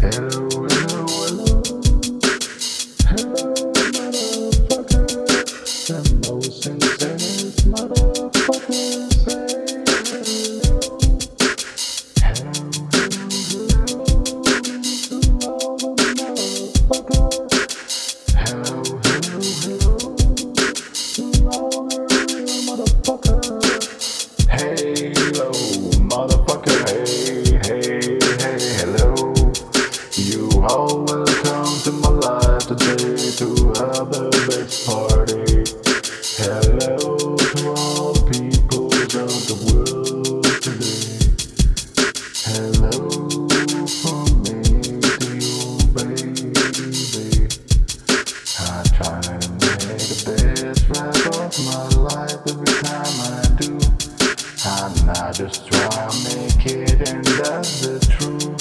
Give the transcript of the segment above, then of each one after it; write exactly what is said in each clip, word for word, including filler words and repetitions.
Hello, hello, hello. Hello, motherfucker. The most insane motherfucker. Say hello. Hello, hello, hello. To all the motherfuckers. Hello, hello, hello. To all the real motherfuckers. Hello, motherfucker. Hey, hey, hey, hello. You all welcome to my life today to have the best party. Hello to all the people of the world today. Hello from me to you, baby. I try to make the best rap of my life every time I do. And I just try to make it, and that's the truth.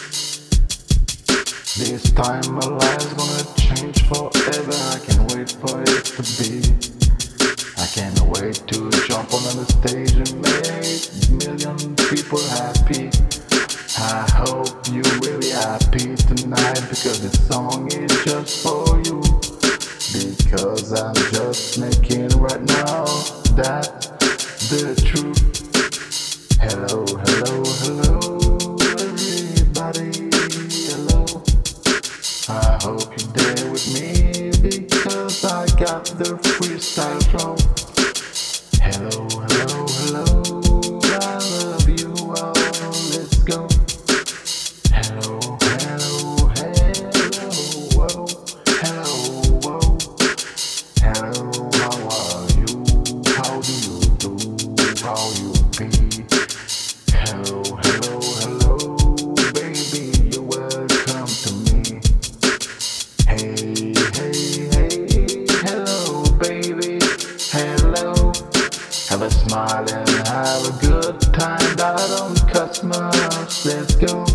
This time my life's gonna change forever. I can't wait for it to be. I can't wait to jump on the stage and make million people happy. I hope you're really happy tonight, because this song is just for you. Because I'm just making right now that the truth. Hello, hello, hello, everybody. Hello. I hope you're there with me, because I got the freestyle flow. Hello, hello, hello, I love you all, let's go. Hello, hello, hello, whoa. Hello, whoa. Hello, how are you? How do you do? How you be? Hello, hello, hello, baby, you're welcome to me. Hey, hey, hey, hello, baby, hello. Have a smile and have a good time. That on Cosmos, let's go.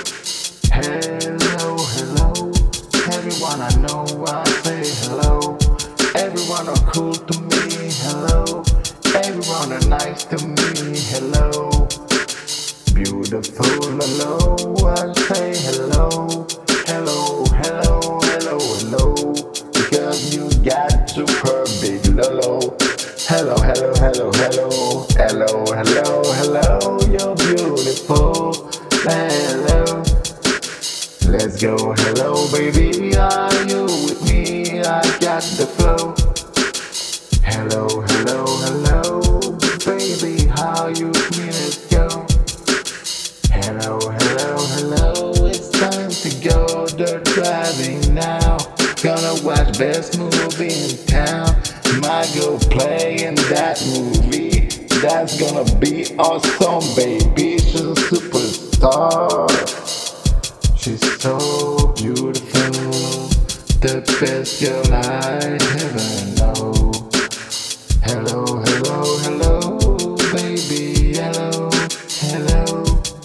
Hello, hello, everyone I know, I say hello. Everyone are cool to me, hello. Everyone are nice to me, hello. Beautiful, hello, I say hello. Hello, hello, hello, hello. Because you got super big lolo. Hello, hello, hello, hello. Hello, hello, hello. You're beautiful. Hello. Let's go, hello, baby. Are you with me? I got the flow. Hello, hello, hello. Baby, how you with me? Let's go. Hello, hello, hello. It's time to go dirt driving now. Gonna watch best movie in town. Might go play in that movie. That's gonna be awesome, baby. She's a superstar. She's so beautiful, the best girl I ever know. Hello, hello, hello, baby. Hello, hello.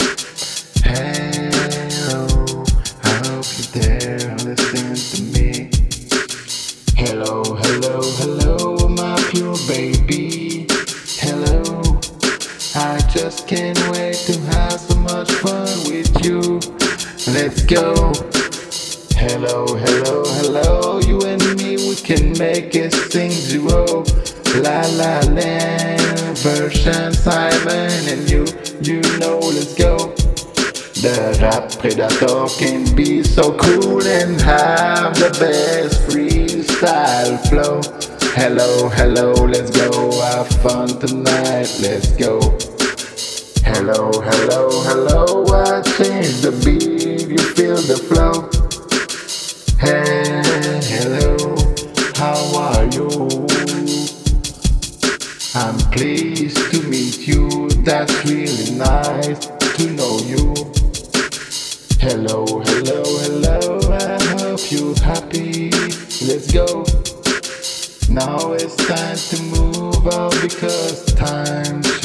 Hello, I hope you're there listening to me. Hello, hello, hello, my pure baby. Hello, I just can't wait to have so much fun with you. Let's go. Hello, hello, hello, you and me, we can make a sing duo. La la land version Simon and you, you know, let's go. The rap predator can be so cool and have the best freestyle flow. Hello, hello, let's go, have fun tonight, let's go. Hello, hello, hello, I change the beat, you feel the flow. Hey, hello, how are you? I'm pleased to meet you, that's really nice to know you. Hello, hello, hello, I hope you're happy, let's go. Now it's time to move on, because time